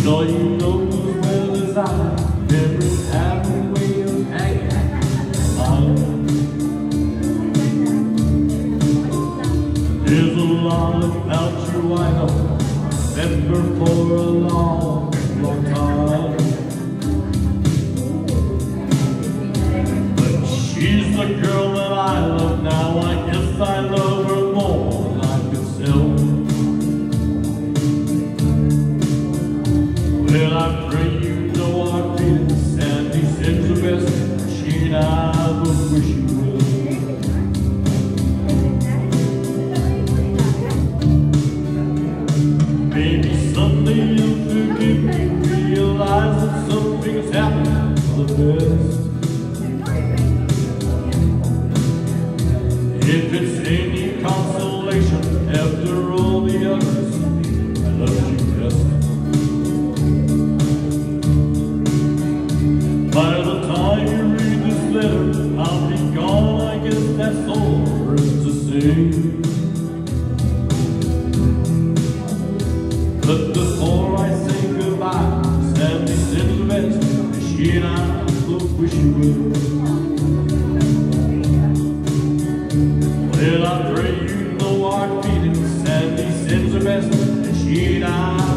So you know as well as I, memories have a way of hanging on. There's a lot about you I know, remember for a long, long time. But she's the girl that I love now, I guess I love her more than I could sell. Well, I pray you know our feelings, Sandy sends the best, she and I both wish you will. Maybe someday you'll forgive me, realize that something has happened for the best. If it's any consolation, after all the others, I love you best. By the time you read this letter, I'll be gone, I guess that's all there is to say. But before I say goodbye, Sandy sends the best, she and I both wish you will. Well, I pray you know our feelings, Sandy sends the best, she and I